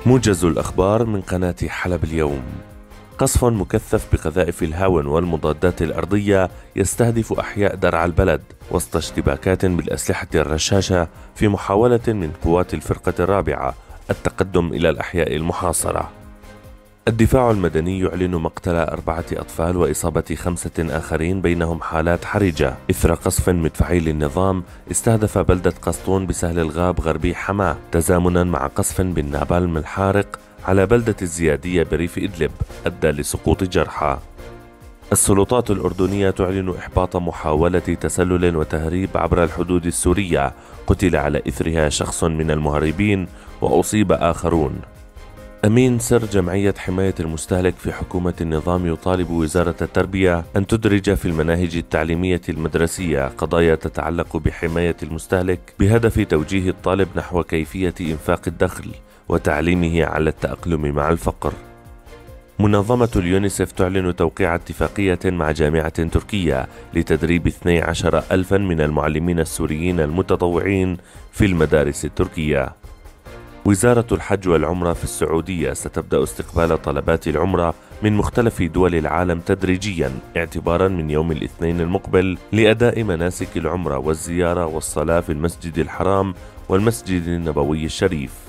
موجز الأخبار من قناة حلب اليوم. قصف مكثف بقذائف الهاون والمضادات الأرضية يستهدف أحياء درعا البلد وسط اشتباكات بالأسلحة الرشاشة في محاولة من قوات الفرقة الرابعة التقدم إلى الأحياء المحاصرة. الدفاع المدني يعلن مقتل 4 أطفال وإصابة 5 آخرين بينهم حالات حرجة إثر قصف مدفعي للنظام استهدف بلدة قسطون بسهل الغاب غربي حماة، تزامنا مع قصف بالنابلم الحارق على بلدة الزيادية بريف إدلب أدى لسقوط جرحى. السلطات الأردنية تعلن إحباط محاولة تسلل وتهريب عبر الحدود السورية، قتل على إثرها شخص من المهربين وأصيب آخرون. أمين سر جمعية حماية المستهلك في حكومة النظام يطالب وزارة التربية أن تدرج في المناهج التعليمية المدرسية قضايا تتعلق بحماية المستهلك بهدف توجيه الطالب نحو كيفية إنفاق الدخل وتعليمه على التأقلم مع الفقر. منظمة اليونيسف تعلن توقيع اتفاقية مع جامعة تركية لتدريب 12,000 من المعلمين السوريين المتطوعين في المدارس التركية. وزارة الحج والعمرة في السعودية ستبدأ استقبال طلبات العمرة من مختلف دول العالم تدريجيا اعتبارا من يوم الاثنين المقبل لأداء مناسك العمرة والزيارة والصلاة في المسجد الحرام والمسجد النبوي الشريف.